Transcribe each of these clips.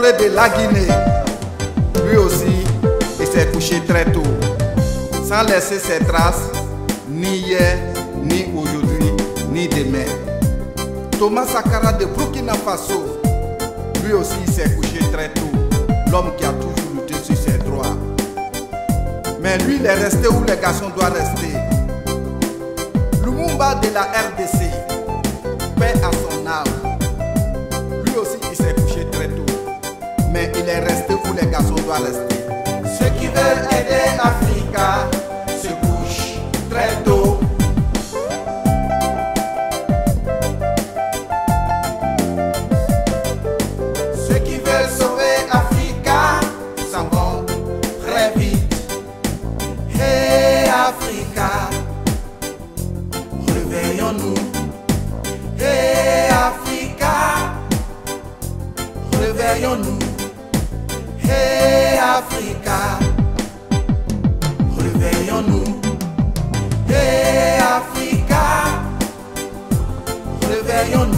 Touré de la Guinée, lui aussi, il s'est couché très tôt, sans laisser ses traces, ni hier, ni aujourd'hui, ni demain. Thomas Sankara de Burkina Faso, lui aussi, il s'est couché très tôt, l'homme qui a toujours lutté sur ses droits. Mais lui, il est resté où les garçons doivent rester. Lumumba de la RDC, paix à son âme. Lui aussi, il s'est couché très tôt. Mais il est resté où les garçons doivent rester. Ceux qui veulent aider Africa se couchent très tôt. Ceux qui veulent sauver Africa s'en vont très vite. Hey Africa, réveillons-nous. Hey Africa, réveillons-nous. Hey Africa, réveillons-nous. Hey Africa, réveillons-nous.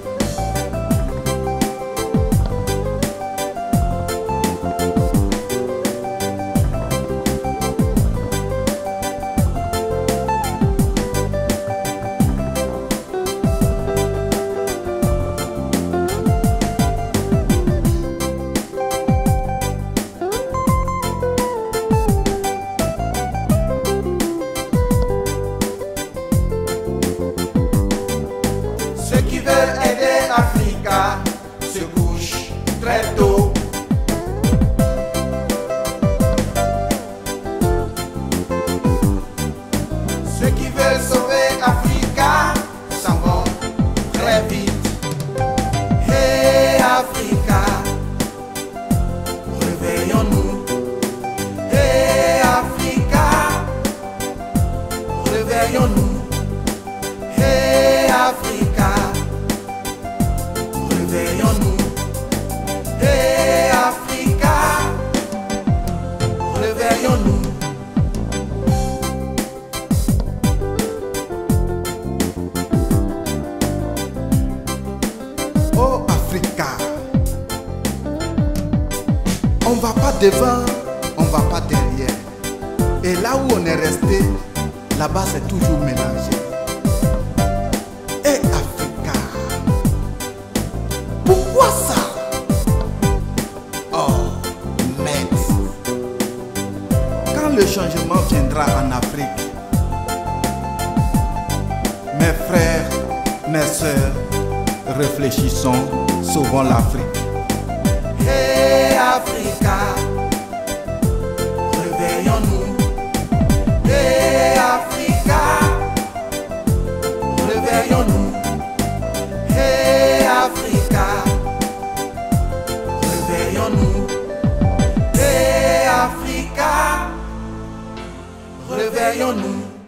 Ceux qui veulent aider Africa se couchent très tôt. Ceux qui veulent sauver Africa s'en vont très vite. Hey Africa, réveillons-nous. Hey Africa, réveillons-nous. Hey Africa, réveillons-nous. Hey Africa, réveillons-nous. Oh Africa, on va pas devant, on va pas derrière. Et là où on est resté, là-bas c'est toujours mélangé. Et Africa, pourquoi ça? Oh, merde. Quand le changement viendra en Afrique, mes frères, mes sœurs, réfléchissons, sauvons l'Afrique. Hey Africa, réveillons-nous. Hey Africa, réveillons-nous. Hey Africa, réveillons-nous. Hey Africa, réveillons-nous.